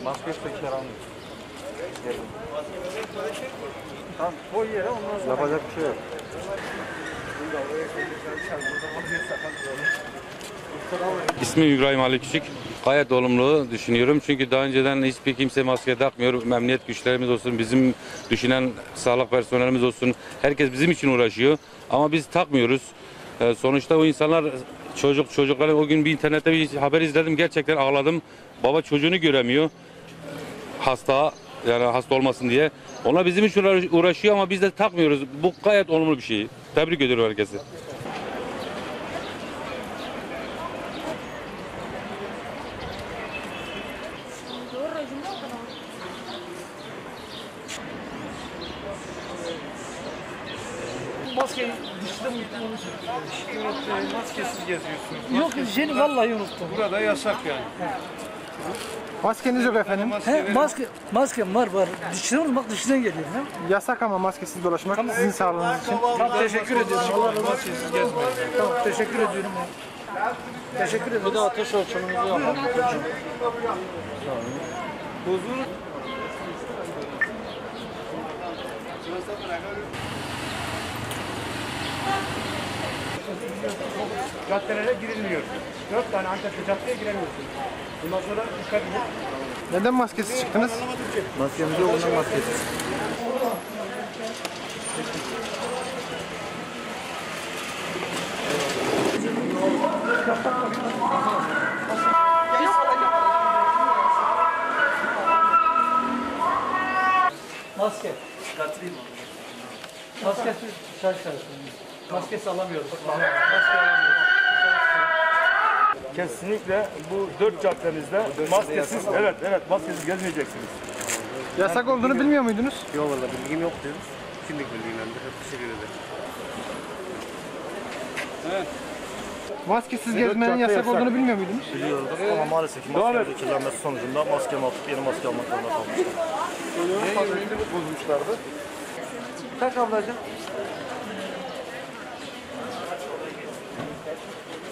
Maske üsttekiler almıyor. Tamam koy yere ondan sonra. Yapacak bir şey yok. İsmim İbrahim Ali Küçük. Gayet olumlu düşünüyorum. Çünkü daha önceden hiçbir kimse maske takmıyor. Emniyet güçlerimiz olsun, bizim düşünen sağlık personelimiz olsun. Herkes bizim için uğraşıyor. Ama biz takmıyoruz. Sonuçta o insanlar çocuklar o gün bir internette bir haber izledim. Gerçekten ağladım. Baba çocuğunu göremiyor. Hasta yani hasta olmasın diye. Onlar bizim için uğraşıyor ama biz de takmıyoruz. Bu gayet olumlu bir şey. Tebrik ediyorum herkese. Maskeyi dışta mı unuttunuz? Evet, maskesiz geziyorsunuz. Yok jeni vallahi unuttum. Burada yasak yani. Maskeniz yok efendim. Maskem var. Dışına unutmak dışından geliyor. He? Yasak ama maskesiz dolaşmak sizin sağlığınız için. Tamam, teşekkür ediyorum. Allah razı olsun. Maskesiz gezmeyin. Tamam, teşekkür ediyorum. Teşekkür ederim. Bir de ateş ölçümümüzü yapalım. Huzur. Caddelere girilmiyor. 4 tane Antep'te caddeye giremiyorsunuz. Bundan sonra dikkat edin. Neden maskesiz çıktınız? Maskemiz yok, ondan maskesiz. Maske. Maskesi şaşırtıyorum. Maskesi alamıyoruz. Maske alamıyoruz. Kesinlikle bu 4 caddenizde maskesiz, evet maskesiz gezmeyeceksiniz. Yasak olduğunu bilmiyor muydunuz? Yok valla bilgim yok diyoruz. Şimdilik bilgilendir. Teşekkür ederim. Maskesiz gezmenin yasak olduğunu bilmiyor muydunuz? Biliyorduk ama maalesef ki maskenin kirlenmesi sonucunda maskemi atıp yeni maske almak zorunda kalmıştım. Niye bozmuşlardı? Tak ablacığım.